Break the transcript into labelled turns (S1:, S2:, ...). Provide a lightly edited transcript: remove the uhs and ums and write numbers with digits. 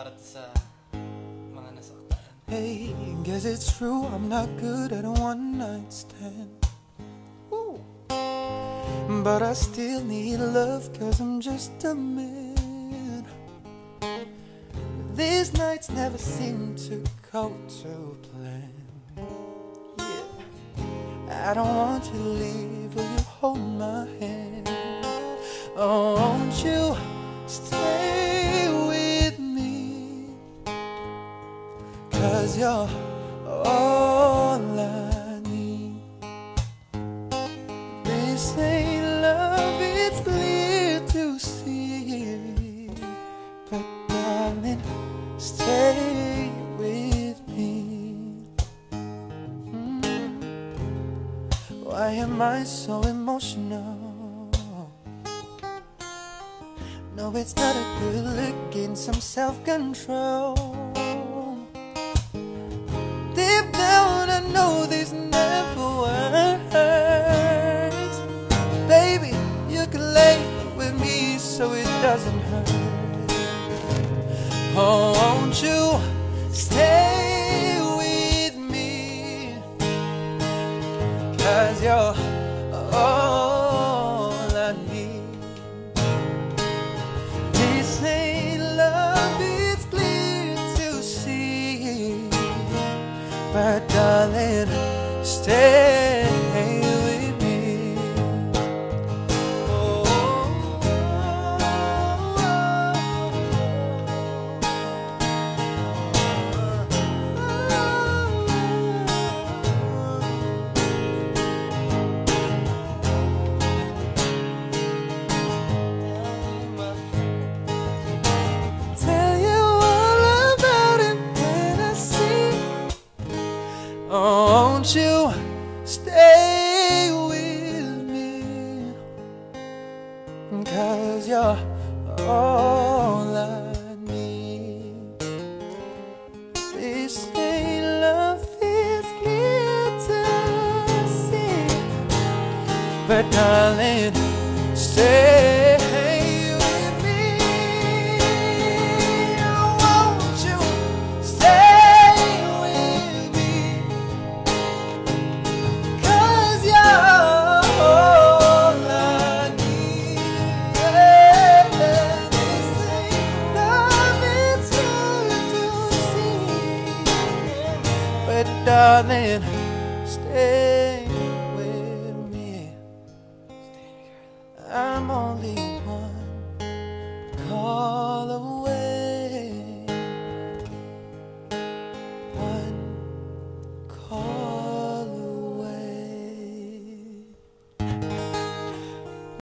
S1: para to sa mga nasaktan.
S2: Hey, guess it's true, I'm not good at a one night stand. Ooh. But I still need love, cause I'm just a man. These nights never seem to go to plan. I don't want you to leave, will you hold my hand? Oh, won't you stay with me? Cause you're all I need. This ain't love, it's clear to see. But darling, stay with me. Why am I so emotional? No, it's not a good look, gain some self-control. Deep down I know this never works. Baby, you can lay with me so it doesn't hurt. Oh, won't you stay with me? Cause you're all I need. This ain't love, it's clear to see. But darling, stay with me. Oh, tell you all about it when I see. Oh, won't you stay with me? Cause you're all I need. This ain't love, it's clear to see. But darling, stay with me. Won't you stay with me? Cause you're all I need. This ain't love, it's good to see. But darling, stay with me. I'm only